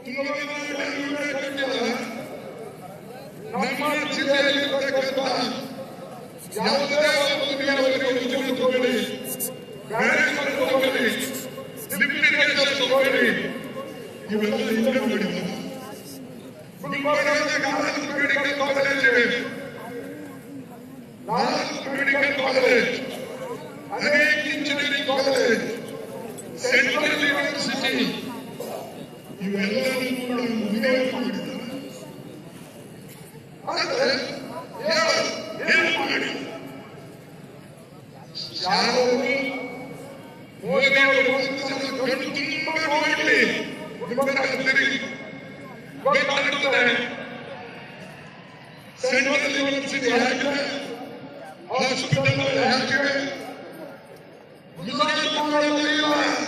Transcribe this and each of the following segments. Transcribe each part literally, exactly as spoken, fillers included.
ನಮ್ಮ ಜಿಲ್ಲೆಯಲ್ಲಿರ್ತಕ್ಕಂಥ ಯಾವುದೇ ಒಂದು ನೀರಾವರಿ ಯೋಜನೆ ತಗೊಳ್ಳಿ, ಬ್ಯಾರೇಜ್ ತಗೊಳ್ಳಿ, ಲಿಫ್ಟ್ ಇರಿಗೇಷನ್ ತಗೊಳ್ಳಿ, ಇವೆಲ್ಲ ಇಲ್ಲೇ ಮಾಡಿಲ್ಲ. ಗುಲ್ಬರ್ಗಾದ ನಾಲ್ಕು ಮೆಡಿಕಲ್ ಕಾಲೇಜ್ ಇವೆ, ನಾಲ್ಕು ಮೆಡಿಕಲ್ ಕಾಲೇಜ್, ಅನೇಕ ಇಂಜಿನಿಯರಿಂಗ್ ಕಾಲೇಜ್, ಸೆಂಟ್ರಲ್ ಯೂನಿವರ್ಸಿಟಿ, ಇವೆಲ್ಲವೂ ಕೂಡ ನೀರಾವರಿ ಮಾಡಿದ್ದಾರೆ. ಆದರೆ ಏನು ಮಾಡಿ ಯಾರು ಮೋದಿ ಅವರು ಒಂದು ಸಲ ಕಣ್ಣು ತುಂಬ ನೋಡಲಿ, ತಿರುಗಿ ಗೊತ್ತಾಗುತ್ತದೆ. ಸೆಂಟ್ರಲ್ ಯೂನಿವರ್ಸಿಟಿ ಹಾಕಿವೆ, ಹಾಸ್ಪಿಟಲ್ ಹಾಕಿವೆ, ಗುಜರಾತ್ಗಳಲ್ಲಿ ಇಲ್ಲ.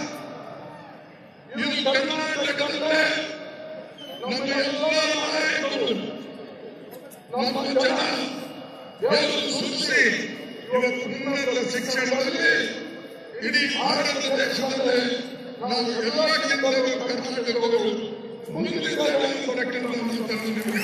ಇದು ಕರ್ನಾಟಕದಲ್ಲೇ ನಮ್ಮ ಎಲ್ಲ ನಾಯಕರು, ನಮ್ಮ ಜನ ಬೆವರು ಸುರಿಸಿ ಇವತ್ತು ಉನ್ನತ ಶಿಕ್ಷಣದಲ್ಲಿ ಇಡೀ ಭಾರತ ದೇಶದಲ್ಲಿ ನಾವು ಎಲ್ಲಕ್ಕಿಂತಲೂ ಕರ್ನಾಟಕದವರು ಮುಂದಿದ್ದೇವೆ ಅಂತಕ್ಕಂಥ ಮಾತನ್ನು ನಿಮಗೆ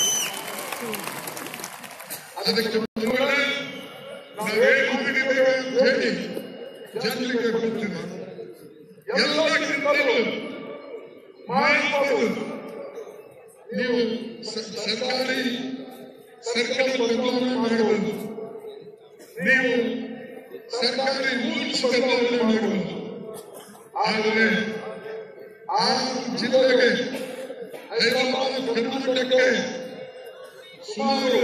ಅದಕ್ಕೆ ಮುಂದೆ ನಾವೇನು ಮಾಡಿದ್ದೇವೆ ಅಂತ ಹೇಳಿ ಜನರಿಗೆ ಗೊತ್ತಿದೆ. ಎಲ್ಲಕ್ಕಿಂತಲೂ ಮಾಡಬಹುದು. ನೀವು ಸರ್ಕಾರಿ ಸರ್ಕಾರಿ ಬದಲಾವಣೆ ಮಾಡಬಹುದು, ನೀವು ಸರ್ಕಾರಿ ರೂಲ್ಸ್ ಬದಲಾವಣೆ ಮಾಡಬಹುದು. ಆದರೆ ಆ ಜಿಲ್ಲೆಗೆ ಹೈದರಾಬಾದ್ ಕರ್ನಾಟಕಕ್ಕೆ ಸುಮಾರು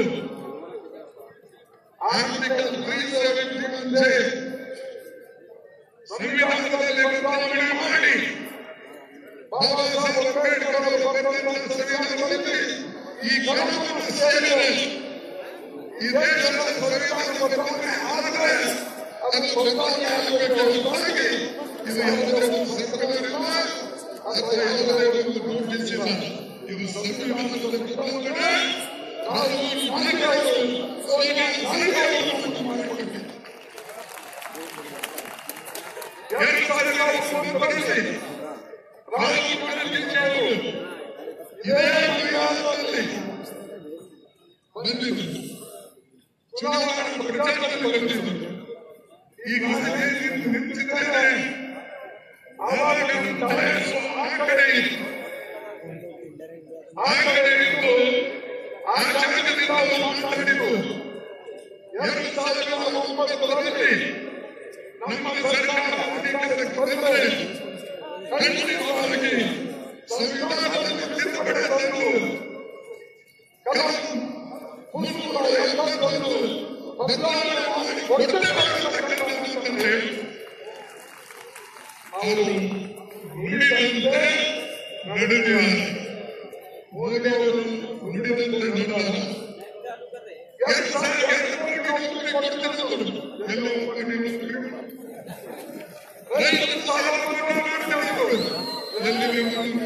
ಆರ್ಟಿಕಲ್ ತ್ರೀ ಸೆವೆಂಟಿ ಒಂದೇ ಸಂವಿಧಾನದಲ್ಲಿ ಬದಲಾವಣೆ ಮಾಡಿ ಬಾಬಾ ಸಾಹೇಬ್ ಅಂಬೇಡ್ಕರ್ ಅವರು ಬರೆದಂತಹ ಸಂವಿಧಾನದಲ್ಲಿ ಈ ಗ್ರಾಮವನ್ನು ಸೇರಿದೆ. ಈ ದೇಶದ ಸಂವಿಧಾನ ಬದಲಾವಣೆ ಆದರೆ ಅದು ಬದಲಾವಣೆ ಆಗಬೇಕು ಹೊರತಾಗಿ ಇದು ಯಾವುದೇ ಒಂದು ಸರ್ಕಾರವಿಲ್ಲ ಅಥವಾ ಯಾವುದೇ ಒಂದು ನೋಟಿಸ್ ಇಲ್ಲ. ಇದು ಸಂವಿಧಾನದ ಬದಲಾವಣೆ. ರಾಹುಲ್ ಗಾಂಧಿ ಅವರು ಸೋನಿಯಾ ಗಾಂಧಿ ಅವರು ಮಾಡಿಕೊಟ್ಟಿದ್ದಾರೆ. ಎರಡು ಸಾವಿರದ ಒಂಬತ್ತರಲ್ಲಿ ರಾಹುಲ್ ಗಾಂಧಿ ಅವರು ಇದೇ ಮಲಯಾಳದಲ್ಲಿ ಬಂದಿದ್ದರು, ಚುನಾವಣಾ ಪ್ರಚಾರದಲ್ಲಿ ಬಂದಿದ್ದರು. ಈಗ ನಿಂತಿದ್ದೇನೆ, ಆವಾಗ ಆ ಕಡೆ ಆ ಕಡೆ ಇದ್ದು ಆ ಜಾಗದಿಂದ ಮಾತಾಡಿದ್ದು. ಎರಡು ಸಾವಿರದ ಒಂಬತ್ತರಲ್ಲಿ ನಮ್ಮ ಸರ್ಕಾರ ಅಧಿಕಾರಕ್ಕೆ ಬಂದರೆ ಖಂಡಿತವಾಗಿ ಸಂವಿಧಾನದಲ್ಲಿ ತಿದ್ದುಪಡಿ ತಂದು ಮುನ್ನೂರ ಎಂಬತ್ತೊಂದು ಬದಲಾವಣೆ ಮಾಡಿ ಕೊಟ್ಟರೆ ಅವರು ನುಡಿದಂತೆ ನಡೆದಿದ್ದಾರೆ. ಮೋದಿ ಅವರು ನುಡಿದಂತೆ ನಡೆದ ಎರಡು ಸಾವಿರ ಎರಡು ಕೋಟಿ ನೌಕರಿ ಕೊಡ್ತಿದ್ದರು, ಎಲ್ಲ ಕೋಟಿ ನೌಕರಿ ರೈತರ ಸಾಲ ಮನ್ನಾ ಮಾಡ್ತಿದ್ದರು, ಎಲ್ಲಿ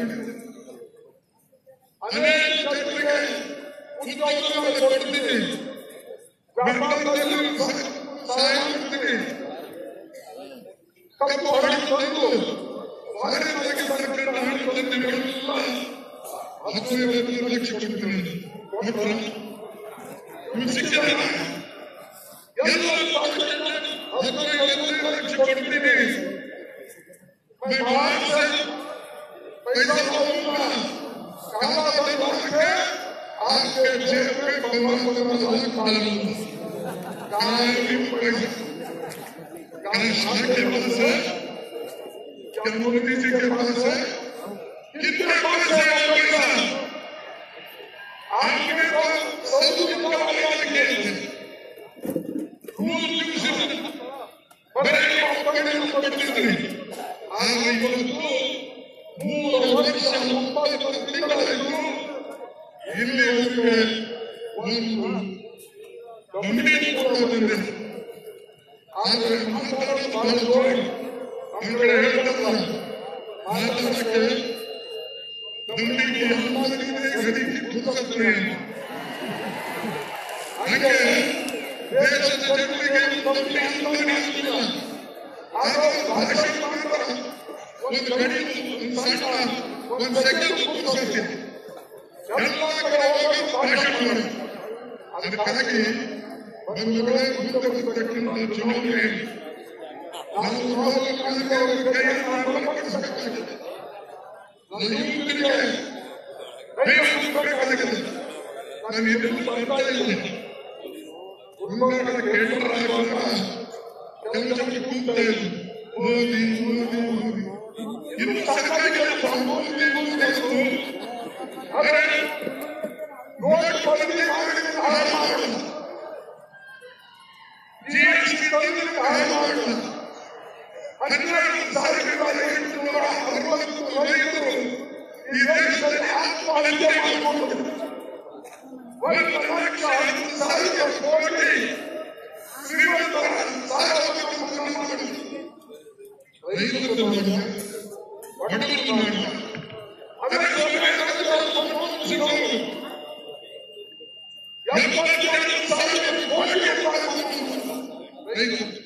ಅನೇಕ ಜನರಿಗೆ ಉದ್ಯೋಗಗಳನ್ನು ಕೊಡ್ತೀವಿ, ವ್ಯಾಪಾರದಲ್ಲಿ ಸಹಾಯ ಮಾಡ್ತೀವಿ. ಕಪ್ಪು ಹಣ ತಂದು ವಾರವಾಗಿ ಬರಕಂಡ ಹಣ ತಂದಿವೆಲ್ಲ ಹದಿನೈದು ಲಕ್ಷ ಕೊಡ್ತೀನಿ ಕೊಟ್ರ ಸಿಕ್ಕಿಲ್ಲ. ಎಲ್ಲ ಹದಿನೈದು ಲಕ್ಷ ಕೊಡ್ತೀನಿ. पैसा दूंगा, कहा दबा के आपके जेब में पंद्रह पंद्रह लाख डालूंगा। कहा है पैसा? कहा शाह के पास है? क्या मोदी जी के पास है? कितने पास है वो पैसा? आपने तो सौ वाले किए थे, रूल बड़े पकड़ने पड़ती थी। आज ಇವತ್ತು ಮೂರು ವರ್ಷ ಒಂಬತ್ತು ತಿಂಗಳಾಯಿತು, ಇಲ್ಲಿವರೆಗೆ ಒಂದು ಕಂಪ್ನಿ ಕೂಡ ಬಂದಿದೆ. ಆದರೆ ಮಾತಾಡೋದು ಬಹಳ ಜೋರು, ನಮ್ಮ ಕಡೆ ಹೇಳ್ತಾರಲ್ಲ ಮಾತಾಡಕ್ಕೆ ನಮ್ಮಿಗೆ ಅಮ್ಮನಿಗೆ ಗಡಿಗೆ ಕುದುರೆ. ಹಾಗೆ ದೇಶದ ಜನರಿಗೆ ಕಂಪ್ನಿ ಅಂತಾನೆ ಆಗ್ತಿಲ್ಲ. ಆದರೆ ಭಾಷೆ ಮಾತ್ರ ಒಂದು ಗಡಿ ಸಣ್ಣ ಒಂದು ಸೆಕೆಂಡ್ ಕೂರಿಸಿ ಎಲ್ಲ ಕಡೆ ಹೋಗೋದು ಭಾಷಣ ಮಾಡಿ. ಅದಕ್ಕಾಗಿ ಬಂಧುಗಳೇ, ಮುಂದೆ ಬರ್ತಕ್ಕಂಥ ಚುನಾವಣೆ ನಾವು ರಾಹುಲ್ ಗಾಂಧಿ ಅವರ ಕೈಯನ್ನು ಬಲಪಡಿಸಬೇಕಾಗಿದೆ. ನನ್ನ ಯುವಕರಿಗೆ ಕೈಯನ್ನು ಬೇಕಾಗಿದೆ. ನಾನು ಇದನ್ನು ಬರ್ತಾ ಇದ್ದೀನಿ. ಗುಲ್ಬರ್ಗ ಕೇಂದ್ರರಾಗುವಾಗ ಕೆಲವು ಜನ ಕೂಗ್ತಾ ಇದ್ರು, ಮೋದಿ ಮೋದಿ ಮೋದಿ. ಇನ್ನು ಸರ್ಕಾರಿ ಕೆಲಸ ಮೋದಿ ಮೋದಿ ಆದರೆ ನೋಟ್ ಬಂದಿ ಮಾಡಿದ್ರೆ ಹಾಳು ಮಾಡೋಣ, ಜಿ ಎಸ್ ಟಿ ತಂದ್ರೆ ಹಾಳು ಮಾಡೋಣ. ಹನ್ನೆರಡು ಸಾವಿರದ ಎಂಟುನೂರ ಅರವತ್ತು ರೈತರು ಈ ದೇಶದಲ್ಲಿ ಆತ್ಮಹತ್ಯೆ ಮಾಡಿಕೊಂಡು ಒಂದು ಲಕ್ಷ ಹತ್ತು ಸಾವಿರ ಕೋಟಿ ಶ್ರೀಮಂತರ ಸಾಲವನ್ನು ಮನ್ನಾ ಮಾಡಿ ರೈತರು ಮಾಡಿದ, ಬಡವರು ಮಾಡಿದ. ಅದಕ್ಕೆ ಎಪ್ಪತ್ತೆರಡು ಸಾವಿರ ಕೋಟಿ ರೈತರು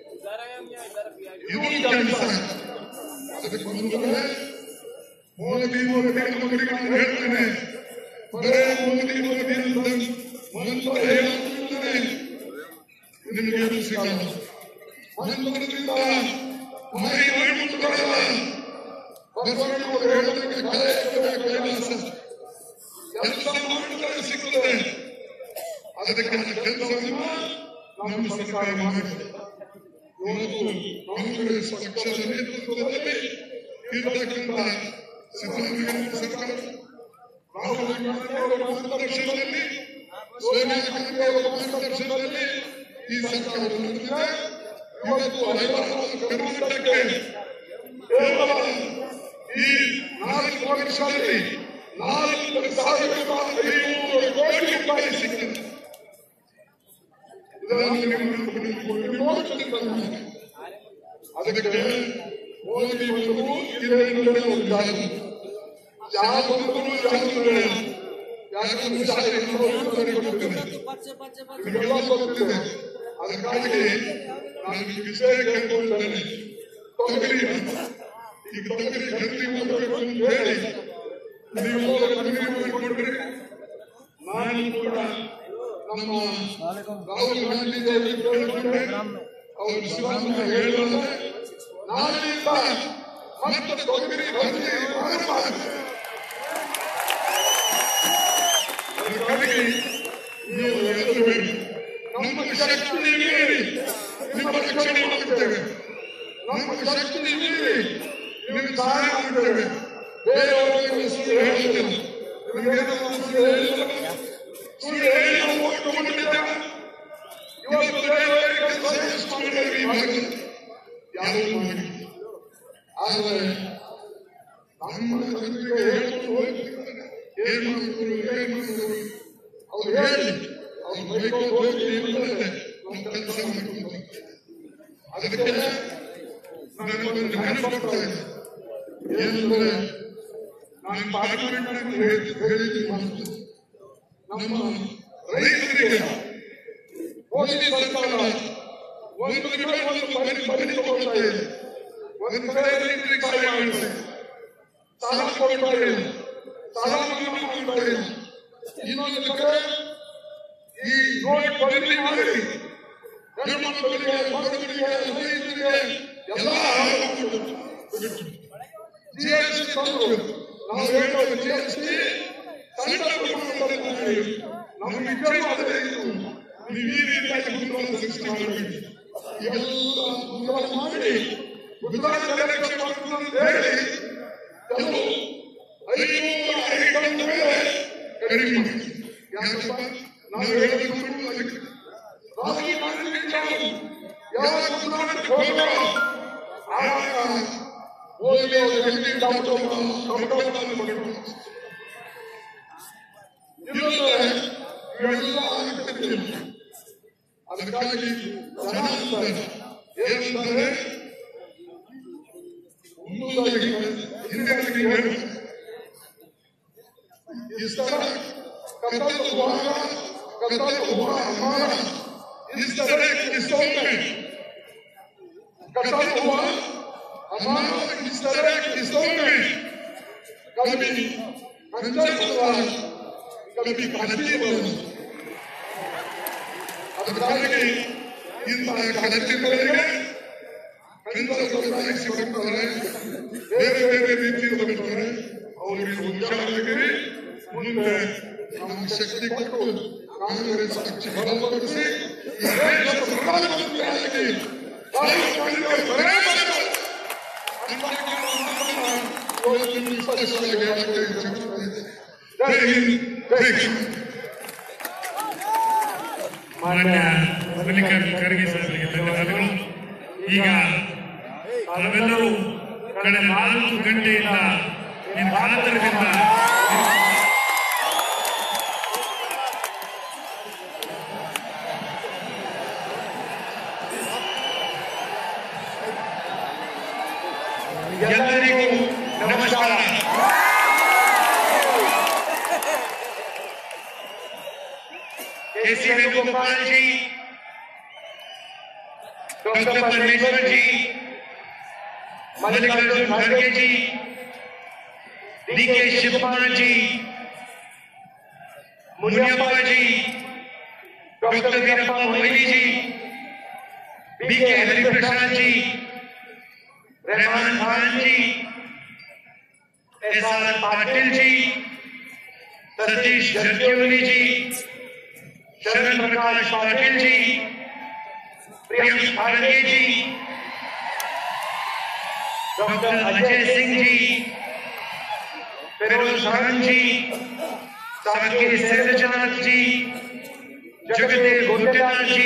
ಇದು ಕೆಲಸ. ಅದಕ್ಕೆ ಬಂಧುಗಳೇ, ಮೋದಿ ಮೋದಿ ಮೋದಿ ನಾನು ಹೇಳ್ತೇನೆ, ಬರೇ ಮೋದಿ ಮೋದಿ ಅಂತ ಮಂತ್ರ ಹೇಳುತ್ತೇನೆ, ನಿಮಗೆ ಸಿಗಲ್ಲ. ಮಂತ್ರದಿಂದ ಮೈ ಮಾಡಿಕೊಳ್ಳಲ್ಲ. ಬಸವಣ್ಣವರು ಹೇಳೋದಕ್ಕೆ ಕಲೆ ಕೈಲಾಸ ಕೆಲಸ ಮಾಡಿದರೆ ಸಿಗುತ್ತದೆ. ಅದಕ್ಕೆ ಕೆಲಸವನ್ನು ನಮ್ಮ ಸರ್ಕಾರ ಮಾಡಿದೆ. ಇವತ್ತು ಕಾಂಗ್ರೆಸ್ ಪಕ್ಷದ ನೇತೃತ್ವದಲ್ಲಿ ಇರತಕ್ಕಂಥ ಸಿದ್ದರಾಮಯ್ಯ ಸರ್ಕಾರ, ರಾಹುಲ್ ಗಾಂಧಿ ಅವರ ಮಾರ್ಗದರ್ಶನದಲ್ಲಿ, ಸೋನಿಯಾ ಗಾಂಧಿ ಅವರ ಮಾರ್ಗದರ್ಶನದಲ್ಲಿ ಈ ಸರ್ಕಾರ ನಡೆದಿದೆ. ಇವತ್ತು ಹೈದರಾಬಾದ್ ಕರ್ನಾಟಕಕ್ಕೆ ಕೇವಲ ಈ ನಾಲ್ಕು ವರ್ಷದಲ್ಲಿ ನಾಲ್ಕು ಸಾವಿರದ ಐನೂರು ಕೋಟಿ ರೂಪಾಯಿ ಸಿಕ್ಕಿದೆ. ಅದಕ್ಕೆ ಮೋದಿ ಬಂದರು ಇದೇ ಒಂದು ಜಾಗ ಯಾವ ಬಂದರು ಜಾಗ ಯಾಕಂದ್ರೆ ಗೊತ್ತಿದೆ. ಅದಕ್ಕಾಗಿ ನಾನು ವಿಷಯ ಕೇಳ್ಕೊಳ್ತೇನೆ, ತೊಗರಿ ಈಗ ತೊಗರಿ ಖರೀದಿ ಮಾಡಬೇಕು ಅಂತ ಹೇಳಿ ನೀವು ಖರೀದಿ ಮಾಡಿಕೊಂಡ್ರಿ. ನಾನು ಕೂಡ ನಮ್ಮ ರಾಹುಲ್ ಗಾಂಧಿ ಕೇಳಿಕೊಂಡೆ, ಅವರು ಸಿದ್ದರಾಮಯ್ಯ ಹೇಳಿದ ನಾಳೆಯಿಂದ ಮತ್ತೆ ತೊಗರಿ ಖರೀದಿ ಮಾಡಬಾರದು. ಅದಕ್ಕಾಗಿ ನೀವು ಎದುರಬೇಡಿ, ನಮ್ಮ ಶಕ್ತಿ ಮೀರಿ ನಿಮ್ಮ ರಕ್ಷಣೆ ಮಾಡುತ್ತೇವೆ, ನಮ್ಮ ಶಕ್ತಿ ಮೀರಿ ನಿಮಗೆ ಸಹಾಯ ಮಾಡುತ್ತೇವೆ. ಬೇರೆಯವರಿಗೆ ಸುಳ್ಳು ಹೇಳುತ್ತಿಲ್ಲ, ನಿಮಗೇನಾದರೂ ಸುಳ್ಳು ಹೇಳಿಲ್ಲ, ಸುಳ್ಳು ಹೇಳಿ ನಾವು ಓಟ್ ತಗೊಂಡಿದ್ದೇವೆ. ಇವತ್ತು ಬೇರೆಯವರಿಗೆ ಸಜೆಸ್ಟ್ ಮಾಡಿದ್ದೇವೆ ಈ ಭಾಗದಲ್ಲಿ ಯಾರೂ ಮಾಡಿ. ಆದರೆ ನಮ್ಮ ಜನರಿಗೆ ಹೇಳ್ಕೊಂಡು ಹೋಗ್ತಿದ್ದಾರೆ, ಏನ್ ಮಾಡಿದ್ರು ಏನ್ ಮಾಡಿದ್ರು ಅವ್ರು ಹೇಳಿ ಅವ್ರು ಬೈಕೊಂಡು ಹೋಗಿ ಇಲ್ಲದೆ ನಮ್ಮ ಕೆಲಸ ಮಾಡಿಕೊಂಡು. ಅದಕ್ಕೆ ನನಗೊಂದು ನೆನಪು ಬರ್ತಾ ಇದೆ. ಏನಂದ್ರೆ ನಾನು ಪಾರ್ಲಿಮೆಂಟ್ ಹೇಳಿದ್ದೀನಿ ಮಾತು, ನಮ್ಮ ರೈತರಿಗೆ ಮೋದಿ ಸರ್ಕಾರ ಒಂದು ರೂಪಾಯಿ ಒಂದು ಮನೆ ಮನೆ ತಗೊಳ್ತಾ ಇದೆ, ಒಂದು ಕಡೆ ರೈತರಿಗೆ ಸಹಾಯ ಮಾಡುತ್ತೆ, ಸಾಲ ಕೊಡ್ತಾ ಇಲ್ಲ, ಸಾಲ ಮನ್ನಾ ಮಾಡ್ತಾ ಇಲ್ಲ. ಇನ್ನೊಂದು ಕಡೆ ಈ ನೋಟ್ ಬದಲಿ ಮಾಡಿ ಹೆಣ್ಮಕ್ಕಳಿಗೆ, ಬಡವರಿಗೆ, ರೈತರಿಗೆ ಎಲ್ಲ ಜಿ ಎಸ್ ಟಿ ತಂದು ನಾವು ಹೇಳೋದು ಜಿ ಎಸ್ ಟಿ ಸಣ್ಣ ಪ್ರಮಾಣದಲ್ಲಿ ನಮ್ಮ ನಿಜವಾದರೆ ಇದು ನೀವು ಈ ರೀತಿಯಾಗಿ ಗುಂಪನ್ನು ಸೃಷ್ಟಿ ಮಾಡಬೇಕು. ಇವೆಲ್ಲ ಗುಂಪನ್ನು ಮಾಡಿ ಗುಜರಾತ್ ಎಲೆಕ್ಷನ್ ಅಂತ ಹೇಳಿ ಕೆಲವು ಐನೂರ ಐಟಮ್ ಮೇಲೆ ಕಡಿಮೆ ಮಾಡಿ. ಯಾಕಪ್ಪ ನಾವು ಹೇಳೋದು ಅದಕ್ಕೆ ರಾಹುಲ್ ಗಾಂಧಿ ಯಾವ ಗುಜರಾತ್ ಹೋಗೋ ಆಗ ಮೋದಿ ಅವರು ಎಲ್ಲಿ ಕಮಟವನ್ನು ಪಡೆದು ಇವೆಲ್ಲ ಆಗುತ್ತಿಲ್ಲ. ಅದಕ್ಕಾಗಿ ಜನ ಏನಂದರೆ ಮುಂದಾಗಿ ಹಿಂದೆ ಹೇಳಿ इस तरह कत्ल हुआ कत्ल हुआ हमारा, इस तरह किस्सों में कत्ल हुआ हमारा, इस तरह किस्सों में कभी खंजर बोला, कभी कत्ती बोला। ಅದಕ್ಕಾಗಿ ಇಂತಹ ಕಾರ್ಯಕ್ರಮಗಳಿಗೆ ಖಂಜರ್ ಕೊಡಲಾಗಿ ಸಿಗುತ್ತಾರೆ, ಬೇರೆ ಬೇರೆ ರೀತಿಯಲ್ಲಿ ಬರ್ತಾರೆ. ಅವರಿಗೆ ಹುಷಾರಾಗಿರಿ. ಮುಂದೆ ನಮ್ಮ ಶಕ್ತಿ ಕೊಟ್ಟು ಕಾಂಗ್ರೆಸ್ ಪಕ್ಷ ಬಲಪಡಿಸಿ ಈ ದೇಶದ ಪ್ರಧಾನಮಂತ್ರಿಯಾಗಿ ಸ್ಪಷ್ಟವಾಗಿ ಹೇಳಕ್ಕೆ ಇಚ್ಛೆಪಡುತ್ತೇನೆ. ಜೈ ಹಿಂದ್, ಜೈ ಹಿಂದ್. ಮಾನ್ಯ ಮಲ್ಲಿಕಾರ್ಜುನ್ ಖರ್ಗೆ ಸಾಹೇಬರಿಗೆ ಧನ್ಯವಾದಗಳು. ಈಗ ತಾವೆಲ್ಲರೂ ಕಳೆದ ನಾಲ್ಕು ಗಂಟೆಯಿಂದ ನಿನ್ನ ಕಾತರದಿಂದ ಎಲ್ಲರಿಗೂ ನಮಸ್ಕಾರ. केसी वेणुगोपाल जी, डॉक्टर परमेश्वर जी, मल्लिकार्जुन खड़गे ji, D K Shivakumar ji, Muniyappa ji, doctor Veerappa Moily ji, B K Hariprasad ji, Rahman Khan ji, S R Patil ji, Satish Jarkiholi ji, Sharan Prakash Patil ji, Priyank Kharge ji, doctor Ajay Singh ji, Feroz Khan ji, Saket Sailajanath ji, Jagdev Guttedar ji,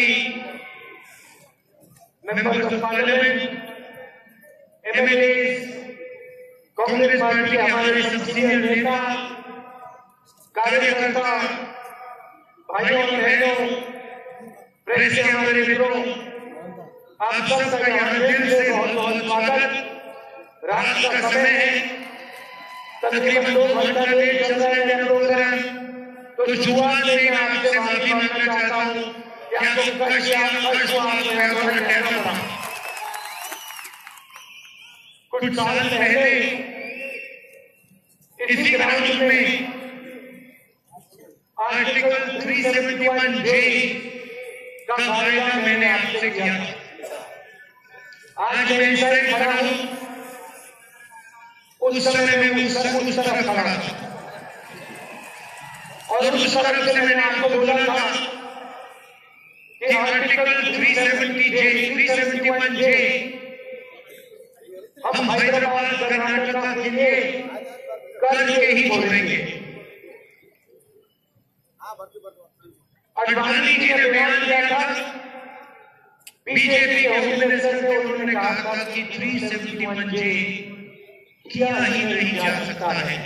members of parliament, MLA, Congress party के हमारे सब सीनियर नेता, कार्यकर्ता, भाइयों और बहनों, प्रेस के हमारे मित्रों, आप सबका यहाँ दिल से बहुत बहुत स्वागत। रात का समय है, तकरीबन दो घंटा लेट चल रहा है यह प्रोग्राम, तो शुरुआत में मैं आपसे माफी मांगना चाहता हूँ कि आपको कष्ट या कष्ट को आपको यहाँ पर ठहरना पड़ा। कुछ साल पहले इसी ग्राउंड में आर्टिकल तीन सौ इकहत्तर जे का वायदा मैंने आपसे किया। आज मैं इस तरह खड़ा हूं, उस समय मैं उस उस तरफ खड़ा था और उस तरफ से मैंने आपको बोला था कि आर्टिकल तीन सौ सत्तर जे तीन सौ इकहत्तर जे हम हैदराबाद कर्नाटका के लिए करके ही छोड़ेंगे। अडवाणी जी ने बयान दिया था, बीजेपी के होम मिनिस्टर थे, उन्होंने कहा था कि तीन सौ इकहत्तर जे किया ही नहीं जा सकता है।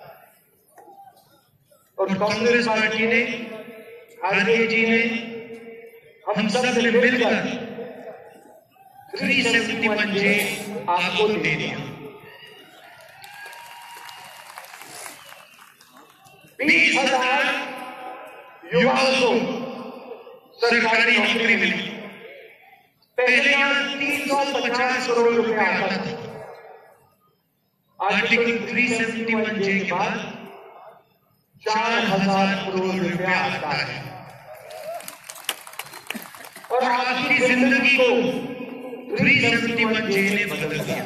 और कांग्रेस पार्टी ने, खारगे जी ने, हम सब ने मिलकर तीन सौ इकहत्तर जे आपको दे दिया। बीस हजार युवाओं को सरकारी नौकरी मिली। पहले यहाँ तीन सौ पचास करोड़ रुपया आता था, आर्टिकल तीन सौ इकहत्तर जे के बाद चार हजार करोड़ रुपया आता है और आपकी जिंदगी को तीन सौ इकहत्तर जे ने बदल दिया।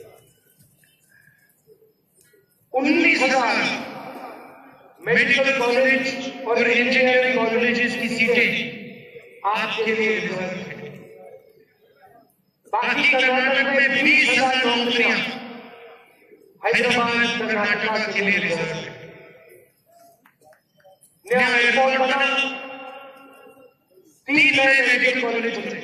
उन्नीस हजार मेडिकल कॉलेज और इंजीनियरिंग कॉलेजेस की सीटें आपके लिए रिजर्व है। बाकी कर्नाटक में बीस हजार नौकरियां हैदराबाद कर्नाटका के लिए रिजर्व है। नया एयरपोर्ट बना, तीन नए मेडिकल कॉलेज बने।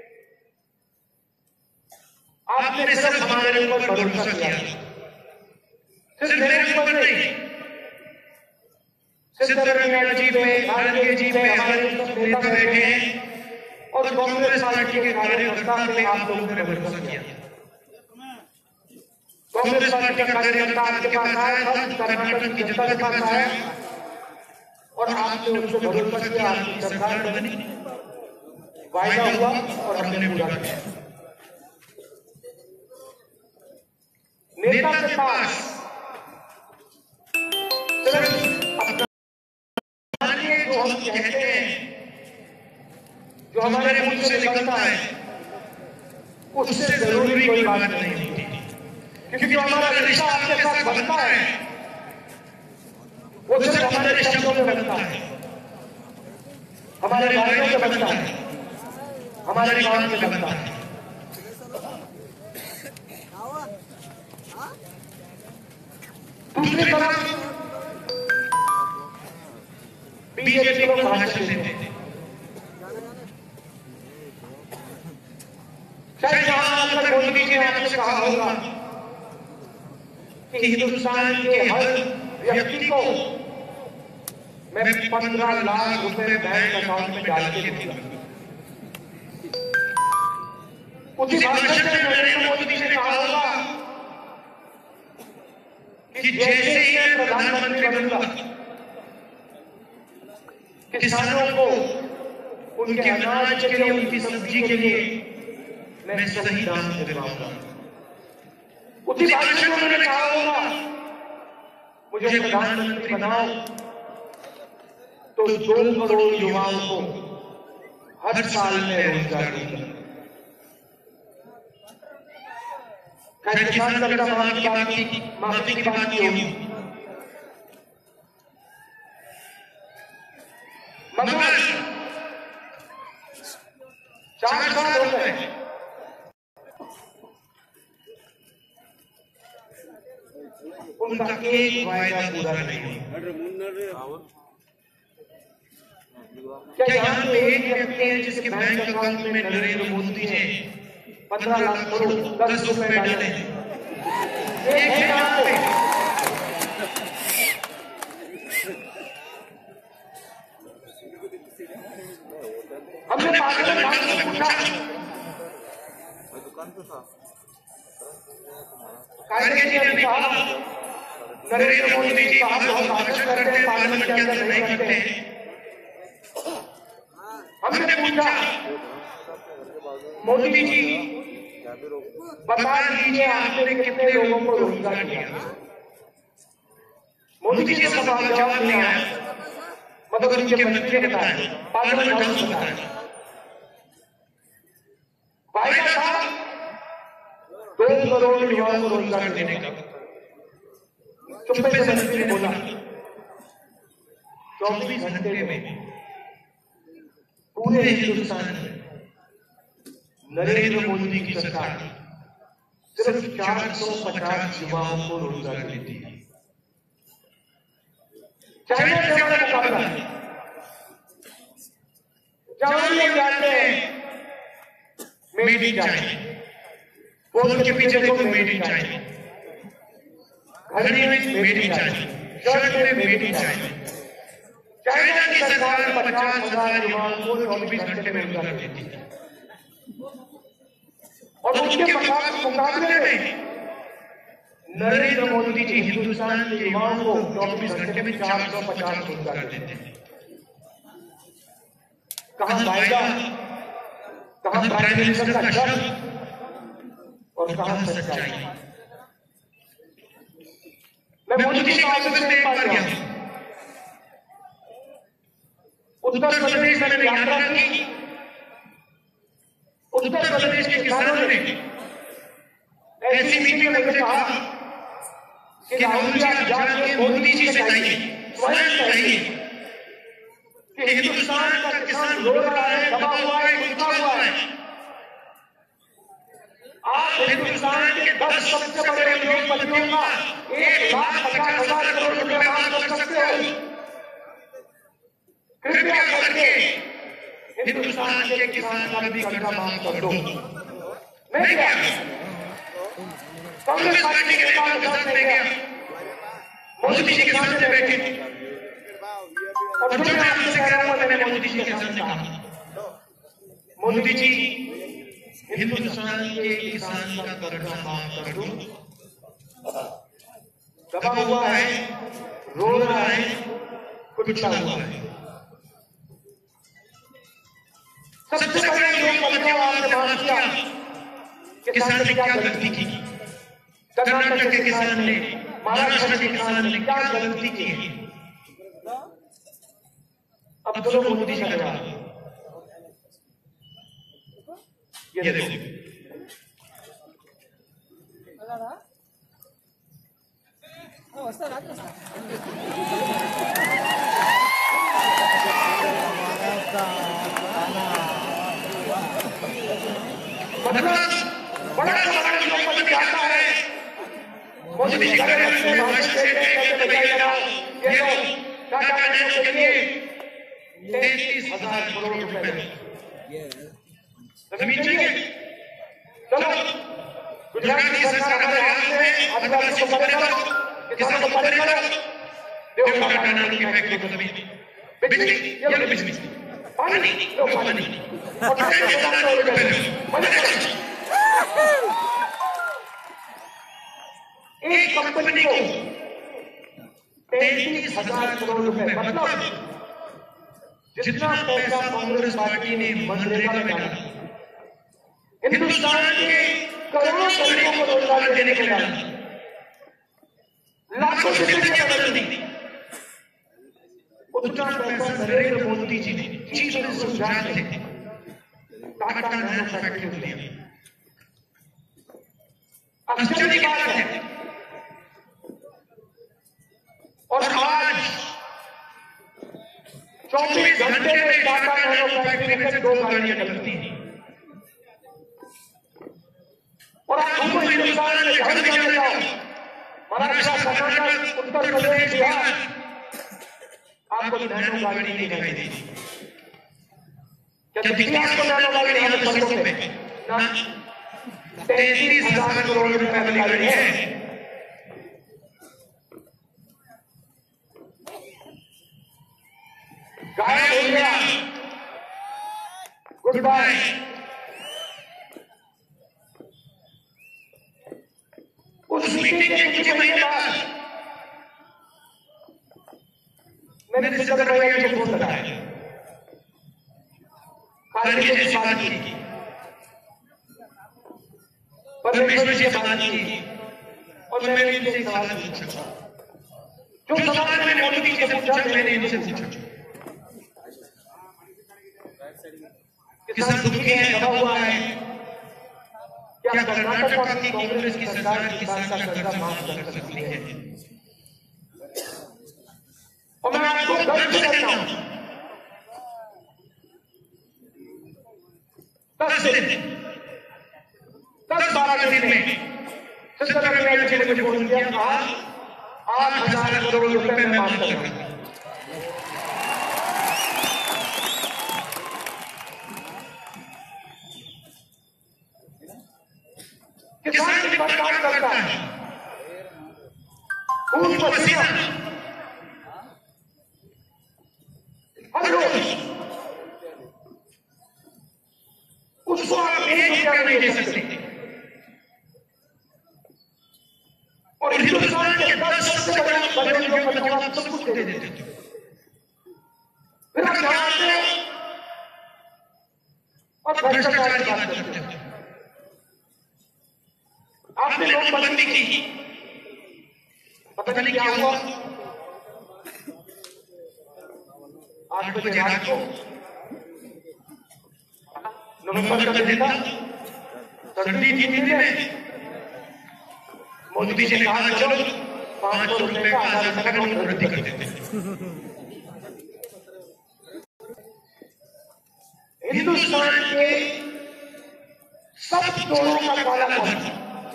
आपने सब हमारे ऊपर भरोसा किया, सिर्फ मेरे ऊपर नहीं, सिद्धरामैया जी पे, खारगे जी पे हमारे नेता बैठे हैं और कांग्रेस पार्टी के कार्यकर्ता पे आप लोगों ने भरोसा किया। कांग्रेस पार्टी का कार्यकर्ता आपके पास आया था, कर्नाटक की जनता के पास आया और आपने उनको भरोसा किया, आपकी सरकार बनी, वायदा हुआ और हमने पूरा किया। नेता के पास हमारे मुल्क से निकलता है उससे जरूरी कोई बात नहीं होती, क्योंकि जो हमारा रिश्ता आपके साथ बनता है वो सिर्फ हमारे शब्दों में बनता है, हमारे भाइयों में बनता है, हमारे काम में बनता है। दूसरी तरफ बीजेपी को भाषण देते हैं, शायद जहां आकर मोदी जी ने आपसे कहा होगा कि हिंदुस्तान के हर व्यक्ति को मैं पंद्रह लाख रुपए बैंक अकाउंट में डाल के दूंगा। उसी भाषण में नरेंद्र मोदी जी ने कहा होगा कि जैसे ही मैं प्रधानमंत्री बनूंगा किसानों को उनके अनाज के लिए, उनकी सब्जी के लिए मैं सही दाम दिलवाऊंगा। उसी भाषण में उन्होंने कहा होगा मुझे प्रधानमंत्री बनाओ तो दो करोड़ युवाओं को हर साल में रोजगार दूंगा। किसान कर्जा माफी की बात की माफी की बात की होगी, मगर चार साल हो गए उनका एक वायदा पूरा नहीं हुआ। क्या यहाँ पे एक व्यक्ति है जिसके बैंक अकाउंट में नरेंद्र मोदी ने पंद्रह लाख करोड़ दस रुपए डाले? एक है यहाँ पे? हमने पागल से पूछा, कार्गे जी ने कहा नरेंद्र मोदी जी आप बहुत भाषण करते हैं, पार्लियामेंट के अंदर नहीं करते। हमने पूछा मोदी जी बता दीजिए आपने कितने लोगों को रोजगार दिया? मोदी जी का सवाल जवाब नहीं आया, मगर उनके मंत्री ने बताया, पार्लियामेंट हाउस में बताया। वायदा था दो करोड़ युवाओं को रोजगार देने का। चुप्पे से मंत्री ने बोला चौबीस घंटे में पूरे हिंदुस्तान में नरेंद्र मोदी की सरकार सिर्फ चार सौ पचास युवाओं को रोजगार देती है। चाइना से हमारा मुकाबला है। जहां लोग जाते हैं मेड इन चाइना, पोस्ट के पीछे देखो मेड इन चाइना, घड़ी में मेड इन चाइना, शर्ट में मेड इन चाइना। चाइना की सरकार पचास हजार युवाओं को चौबीस घंटे में रोजगार देती है और उनके मुकाबले में नरेंद्र मोदी जी हिंदुस्तान के युवाओं को चौबीस घंटे में चार सौ पचास रोजगार देते हैं। कहां वायदा, कहां प्राइम मिनिस्टर का शब्द और कहां सच्चाई? मैं मोदी जी का ऑफिस में एक बार गया, उत्तर प्रदेश में यात्रा की। उत्तर प्रदेश के किसानों ने ऐसी मीटिंग में मुझे कहा कि राहुल जी आप जाके मोदी जी से कहिए, स्वयं कहिए कि हिंदुस्तान का किसान रो रहा है, दबा हुआ है, टूटा हुआ है। आप हिंदुस्तान के दस सबसे बड़े उद्योगपतियों का एक लाख पचास हजार करोड़ रुपए मांग कर सकते हो। कृपया करके हिंदुस्तान के किसान का भी कर्जा माफ कर दो। नहीं क्या कांग्रेस पार्टी के नेता के साथ नहीं गया, मोदी जी के सामने बैठे और जो मैं आपसे कह रहा हूं मैंने मोदी जी के सामने कहा, मोदी जी हिंदुस्तान के किसान का कर्जा माफ कर दो। दबा हुआ है, रो रहा है, कुचला हुआ है। सबसे पहले लोग आपने माफ किया, किसान ने क्या गलती की? कर्नाटक के किसान ने, महाराष्ट्र के किसान ने क्या गलती की? अब तो लोग मोदी का जवाब ये देखो मतलब बड़ा बड़ा लोग आता है मोदी जी का भाषण देते हैं कहते बताइए ना ये लोग टाटा नैनो के लिए तैंतीस हजार करोड़ रुपए जमीन चाहिए। चलो गुजरात की सरकार हमारे हाथ में आदिवासी को परे करो, किसानों को परे करो, देखो टाटा नैनो की फैक्ट्री को जमीन बिजली ये लो बिजली पानी लो पानी और टाटा नैनो रुपए एक कंपनी को तैंतीस हजार करोड़ रुपए मतलब जितना पैसा कांग्रेस पार्टी ने मनरेगा में डाला, हिंदुस्तान के करोड़ों गरीबों को रोजगार देने के डाला, लाखों जिंदगियां बदल दी, उतना पैसा नरेंद्र मोदी जी ने चीफ मिनिस्टर गुजरात थे टाटा नैनो फैक्ट्री को दिया। आश्चर्य की बात है और आज चौबीस घंटे में टाटा नैनो फैक्ट्री में दो गाड़ियां चलती हैं और आप हमको हिंदुस्तान में घर चले जाओ, महाराष्ट्र, कर्नाटक, उत्तर प्रदेश, बिहार, आपको नैनो गाड़ी नहीं दिखाई देगी। क्या दिखती आपको नैनो गाड़ी नहीं है सड़कों पे? ना, तैंतीस हजार करोड़ रुपए की गाड़ी है। गायब हो गया, गुड बाय। उस मीटिंग के कुछ महीने बाद मैंने सिद्धरामैया को फोन लगाया, खारगे जी से बात की, परमेश्वर जी से बात की और मैंने इनसे सवाल पूछा। जो सवाल मैंने मोदी जी से पूछा मैंने इनसे पूछा। किसान दुखी है, दबा हुआ है, क्या कर्नाटक की कांग्रेस की सरकार किसान का कर्जा माफ कर सकती है? और मैं आपको गर्व से कहता हूं, दस दिन दस बारह दिन में सिद्धरामैया जी ने मुझे फोन किया, कहा आठ हजार करोड़ रुपए में माफ कर रहा हूं। किसान की बात काम करता है, खून पसीना हर रोज, उसको आप एक रुपया नहीं दे सकते और हिंदुस्तान के दस सबसे बड़े बड़े लोग आप सब कुछ दे देते थे। फिर आप यहाँ आते और भ्रष्टाचार की बात करते हैं। आपने नोटबंदी की, पता नहीं क्या हुआ, आठ बजे रात को नवंबर का दिन था, सर्दी थी दिल्ली में, मोदी जी ने कहा चलो पांच सौ रुपए का आधा रुपए का नोट वृद्धि कर देते हैं। हिंदुस्तान के सब चोरों का काला धन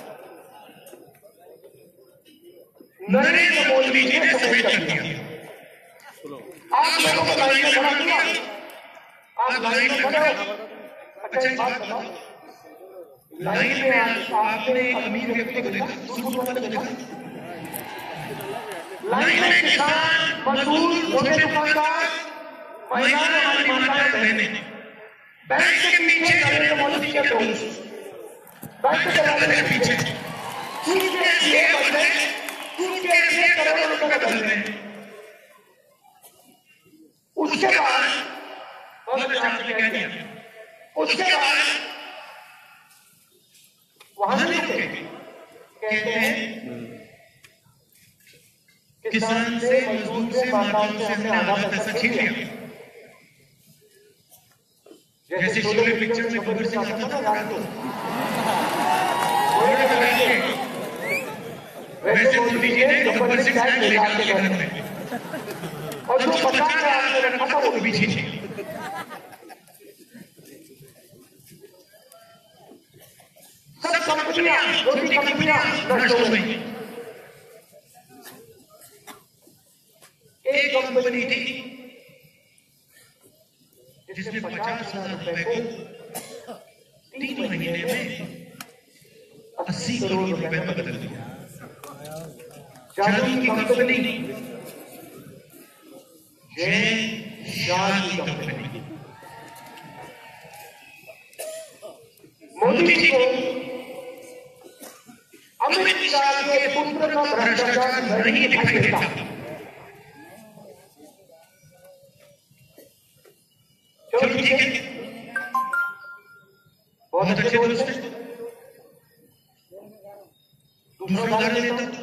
नरेंद्र मोदी जी ने सफेद कर दिया। आप लोगों को लाइन में खड़ा किया, आप लाइन में खड़े हो। अच्छा एक बात बताओ, लाइन में आपने अमीर व्यक्ति को देखा, दूसरों को देखा? लाइन में किसान, मजदूर, छोटे दुकानदार, महिलाएं, हमारी माताएं बहनें बैंक के पीछे नरेंद्र मोदी के दोस्त, बैंक के वाले के पीछे उनके लिए बदले उनके लिए करोड़ों रुपए का बदल रहे हैं। उसके बाद बहुत आपने कह दिया, उसके बाद वहां से कहते हैं किसान से, मजदूर से, माताओं से हमने आधा पैसा छीन लिया। जैसे शोले पिक्चर में गब्बर सिंह आता था रात को, वैसे मोदी जी ने गब्बर सिंह साहब ले जाके घर में, और जो पचास हजार में रखा था वो पीछे थे। सब कंपनियां, छोटी कंपनियां नष्ट हो गई। एक कंपनी थी जिसने पचास हजार रुपए को तीन महीने में अस्सी करोड़ रुपए में बदल दिया। जादू की कंपनी, जय शाह की कंपनी। मोदी जी को अमित शाह के पुत्र का भ्रष्टाचार नहीं दिखाई देता। चलो ठीक है, बहुत अच्छे दोस्त हैं। दूसरा उदाहरण लेता हूं,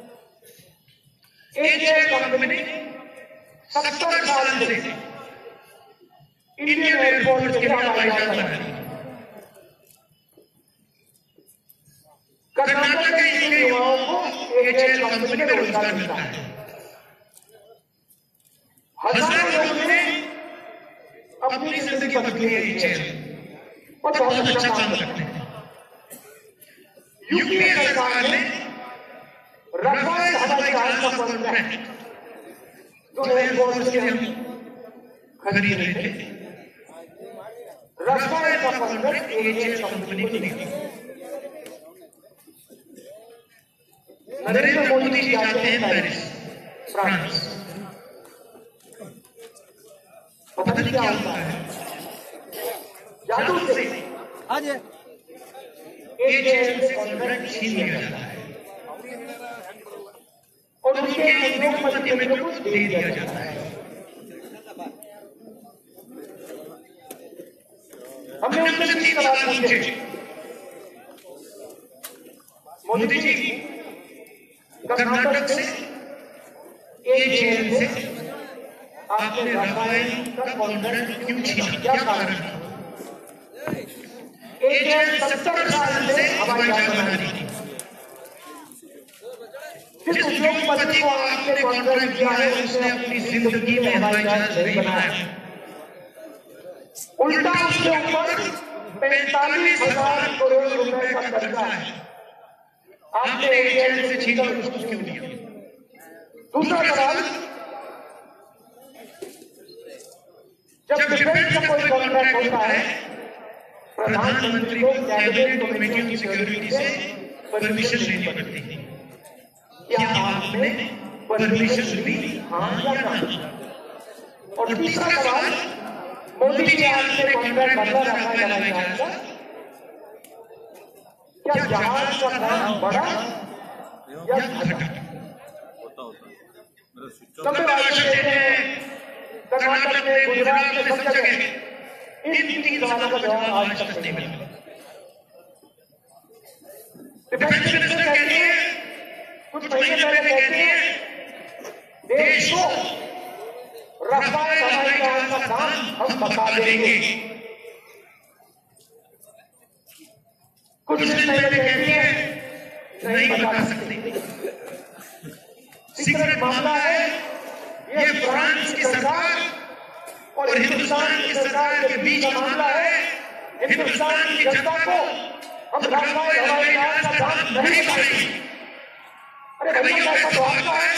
एक कंपनी सत्तर साल से इंडियन एयरफोर्स के लिए हवाई जहाज बना रही है। कर्नाटक के युवाओं को एचएल कंपनी में रोजगार मिलता है। हजारों लोगों ने अपनी जिंदगी बदली है एचएल, और बहुत अच्छा काम करते हैं। यूपीए सरकार ने राफेल हवाई जहाज का कॉन्ट्रैक्ट जो एयरफोर्स से हम खरीद रहे थे, राफेल का कॉन्ट्रैक्ट एचएल कंपनी को दिया। नरेंद्र मोदी जी जाते हैं पेरिस, फ्रांस। पता नहीं क्या होता है, जादू से आज एचएल से कॉन्ट्रैक्ट छीन लिया जाता है और उनके उद्योगपति मित्रों को दे दिया जाता है। हमने उनसे तीन सवाल पूछे, मोदी जी कर्नाटक से एचएल से आपने राफेल का कॉन्ट्रैक्ट क्यों छीना, क्या कारण है? एचएल सत्तर साल से हवाई जहाज बना रही थी। जिस उद्योगपति को आपने कॉन्ट्रैक्ट दिया है उसने अपनी जिंदगी में हवाई जहाज नहीं बनाया, उल्टा उसके ऊपर पैंतालीस हजार करोड़ रुपए का कर्जा है। आपने एचएल से छीना, उसको क्यों दिया? दूसरा सवाल, जब डिफेंस का कोई कॉन्ट्रैक्ट होता है, प्रधानमंत्री को कैबिनेट कमेटियों की सिक्योरिटी से परमिशन लेनी पड़ती है। क्या आपने परमिशन ली, हाँ या ना? और तीसरा सवाल, मोदी जी आपने कॉन्ट्रैक्ट बदला रखा है हवाई जहाज का, क्या जहाज का दाम बढ़ा या घटा? कभी बात कहते हैं कर्नाटक में, गुजरात में, सब जगह इन तीन सवालों का जवाब आज तक नहीं मिला। डिफेंस मिनिस्टर कहती है, कुछ महीने पहले कहती है, देश को राफेल हवाई जहाज का दाम हम बता देंगे। कुछ दिन पहले कहती है, नहीं बता सकते, सीक्रेट मामला है, ये फ्रांस की सरकार और हिंदुस्तान की सरकार के बीच का मामला है। हिंदुस्तान की जनता को हम राफेल हवाई जहाज का दाम नहीं बताएंगे। अरे भैया, पैसा तो आपका है,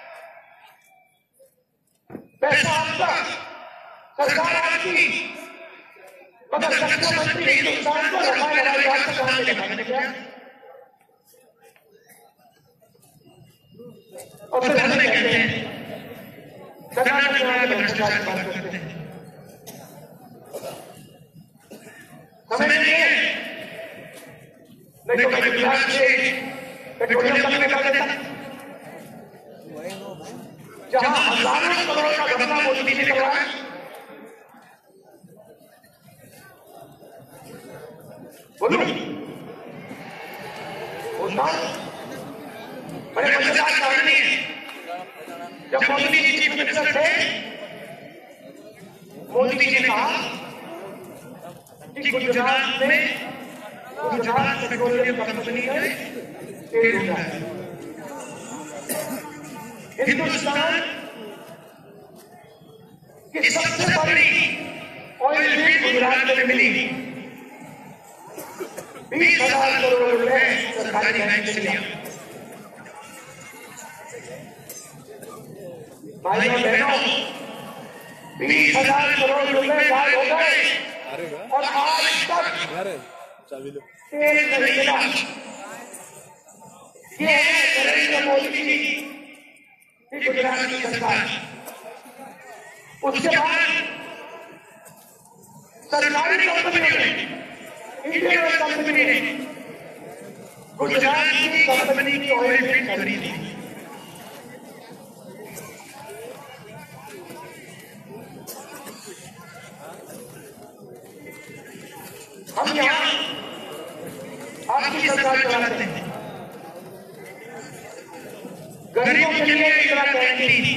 पैसा आपका, सरकार आपकी, मगर रक्षा मंत्री हिंदुस्तान को राफेल हवाई जहाज का दाम नहीं बताने क्या? और फिर हमें कहते हैं कर्नाटक में भ्रष्टाचार की बात करते हैं। समझ नहीं है, नहीं तो मैं बिहार से पेट्रोलियम कंपनी में कर देता, जहां हजारों करोड़ का घपला मोदी जी कर रहा है। बोलूं बड़े मजेदार कहानी है। जब मोदी जी चीफ मिनिस्टर थे, मोदी जी ने कहा कि गुजरात में गुजरात पेट्रोलियम कंपनी ने तेल उठाया। हिंदुस्तान की सबसे बड़ी ऑयल फील्ड गुजरात में मिली, बीस हजार करोड़ रुपए सरकारी बैंक से लिया। भाइयों बहनों, बीस हजार करोड़ रुपए गायब हो गए और आज तक तेल नहीं मिला। ये है नरेंद्र मोदी की गुजरात की सरकार। उसके बाद सरकारी कंपनी ने, इंडियन कंपनी ने गुजरात की कंपनी की ऑयल फील्ड खरीदी। हम यहाँ आपकी सरकार चलाते हैं, गरीबों के लिए इंदिरा गारंटी।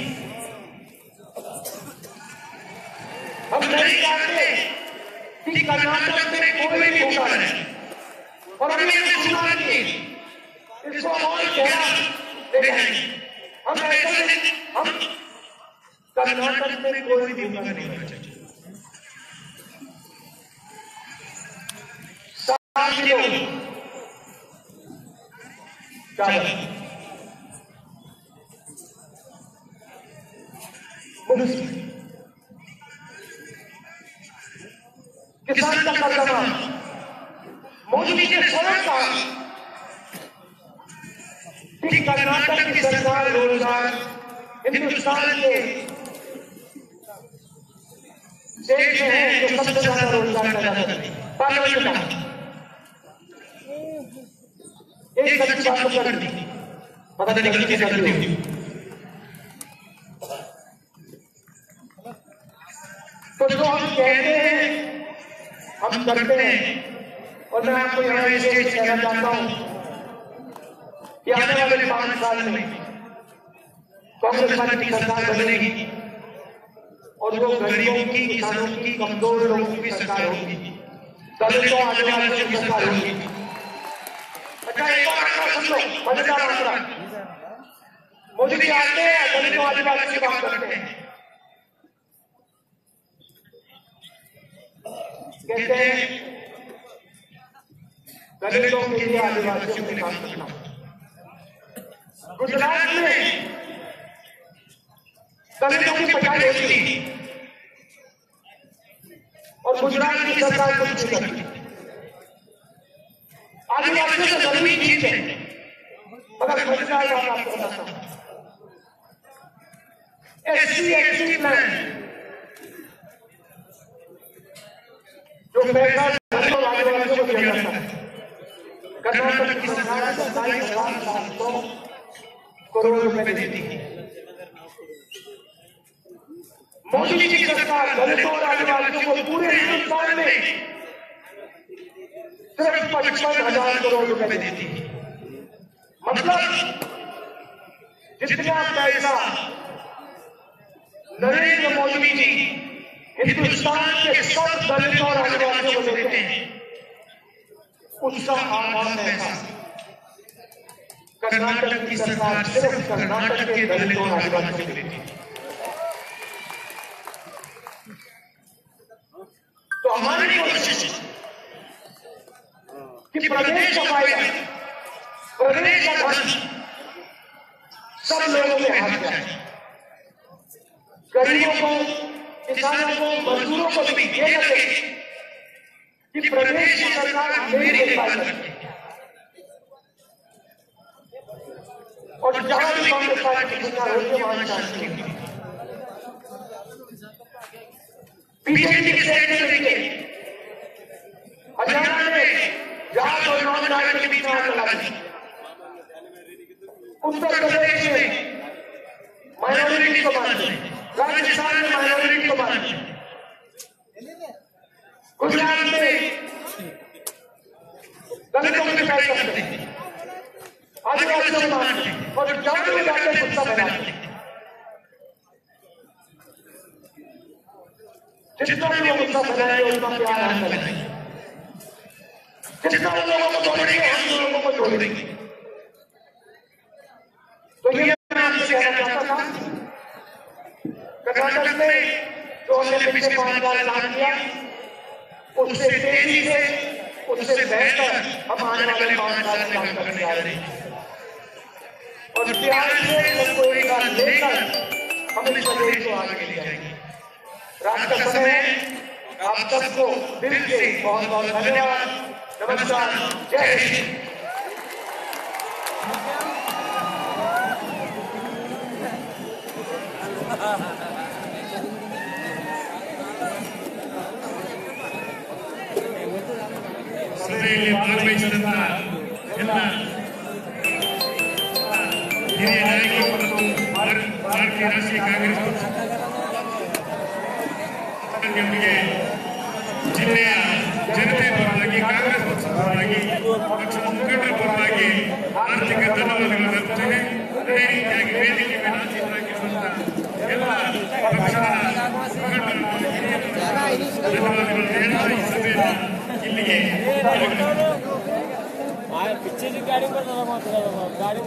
हम नहीं चाहते कि कर्नाटक में कोई भी भूखा रहे और हमने सुना कि इसको और गहरा ले जाएंगे। हम ऐसे हम कर्नाटक में कोई भी भूखा नहीं होना चाहिए। किसान का कर्जा मोदी जी ने स्वयं कहा कि कर्नाटक की सरकार रोजगार हिंदुस्तान के देश में है जो सबसे ज्यादा रोजगार पैदा करते हैं। पार्लियामेंट में कहा एक सच्ची बात तो कर दी, पता नहीं कितनी करती हुई। तो जो हम कहते हैं हम करते हैं। और मैं आपको यहाँ स्टेज कहना चाहता हूं कि आने वाले पांच साल में कांग्रेस पार्टी की सरकार बनेगी और वो गरीबों की, किसानों की, कमजोर लोगों की सरकार होगी, दलितों आदिवासियों की सरकार होगी। अच्छा, एक और आंकड़ा सुन लो, मजेदार आंकड़ा। मोदी जी आते हैं, दलितों आदिवासियों की बात करते हैं, कहते हैं दलितों के लिए आदिवासियों के काम करना। गुजरात में दलितों की पिटाई होती थी और गुजरात की सरकार कुछ नहीं करती। आदिवासियों से जमीन जीत है, मगर मजेदार बात आपको बताता हूं, एससी एक्सटी प्लान जो पैसा दलितों आदिवासियों को दिया जाता है, कर्नाटक की सरकार सत्ताईस हजार सात सौ करोड़ रुपए देती है। मोदी जी की सरकार दलितों और आदिवासियों को पूरे हिंदुस्तान में सिर्फ पचपन हजार करोड़ रुपए देती है। मतलब जितना पैसा नरेंद्र मोदी जी हिंदुस्तान के सब दलितों और आदिवासियों को देते हैं, उसका आधा पैसा कर्नाटक की सरकार सिर्फ कर्नाटक के दलितों और आदिवासियों को देती है। तो हमारी कोशिश कि प्रदेश का फायदा, प्रदेश का धन सब लोगों के हाथ में है। गरीबों को, किसानों को, मजदूरों को भी ये लगे कि प्रदेश की सरकार मेरी देखभाल करती है। और जहां भी कांग्रेस पार्टी की सरकार होती है वहां शांति होती है। बीजेपी के स्टेट में देखिए, हरियाणा में जाट और नॉन जाट के बीच में आग लगा दी। उत्तर प्रदेश में माइनॉरिटी को मारते हैं, राजस्थान में माइनॉरिटी को मारते हैं, गुजरात में दलितों की पिटाई करते हैं, आदिवासियों को मारते हैं और जाट में जाकर गुस्सा फैलाते हैं। जितना भी वो गुस्सा फैलाएंगे उतना प्यार हम फैलाएंगे। जितना उन लोगों को जोड़ेंगे हम लोगों को जोड़ेंगे। तो ये मैं आपसे कहना चाहता था, कर्नाटक में जो हमने पिछले पांच साल काम किया उससे तेजी से, उससे बेहतर हम आने वाले पांच साल में काम करने जा रहे हैं। और बिहार से सबको एक बार लेकर हम इस प्रदेश को आगे ले जाएंगे। रात का समय है, आप सबको दिल से बहुत बहुत धन्यवाद। नमस्कार, जय हिंद। ಸಭೆಯಲ್ಲಿ ಭಾಗವಹಿಸಿದಂತ ಎಲ್ಲ ಹಿರಿಯ ನಾಯಕರು ಮತ್ತು ಭಾರತೀಯ ರಾಷ್ಟ್ರೀಯ ಕಾಂಗ್ರೆಸ್ ಪಕ್ಷದೊಂದಿಗೆ ಜಿಲ್ಲೆಯ ಜನತೆ ಪರವಾಗಿ, ಕಾಂಗ್ರೆಸ್ ಪಕ್ಷದ ಪರವಾಗಿ, ಪಕ್ಷದ ಮುಖಂಡರ ಪರವಾಗಿ ಆರ್ಥಿಕ ಧನ್ಯವಾದಗಳನ್ನು ಅರ್ಪಿಸುತ್ತೇನೆ. ಅದೇ ರೀತಿಯಾಗಿ ವೇದಿಕೆ ಮೇಲೆ ಆಸೀನರಾಗಿರುವಂತ ಎಲ್ಲ ಪಕ್ಷದ ಮುಖಂಡರು ಧನ್ಯವಾದಗಳನ್ನು ಹೇಳ್ತಾ ಈ ಸಭೆಯನ್ನು ಇಲ್ಲಿಗೆ पिक्चर की गाड़ी पर गाड़ी